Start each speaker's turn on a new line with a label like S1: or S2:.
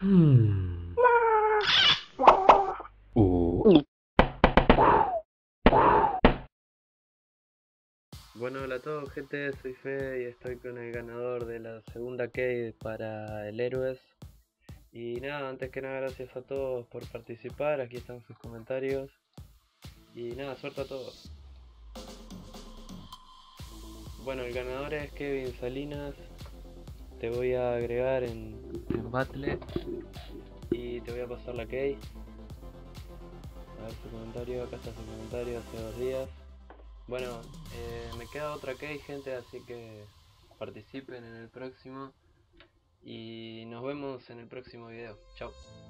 S1: Hmm. Uh. Bueno, hola a todos, gente, soy Fede y estoy con el ganador de la segunda Cade para el Héroes. Y nada, antes que nada, gracias a todos por participar, aquí están sus comentarios. Y nada, suerte a todos. Bueno, el ganador es Kevin Salinas, te voy a agregar en Battle y te voy a pasar la Key. A ver su comentario, acá está su comentario hace 2 días. Bueno, me queda otra key, gente, así que participen en el próximo y nos vemos en el próximo video. Chao.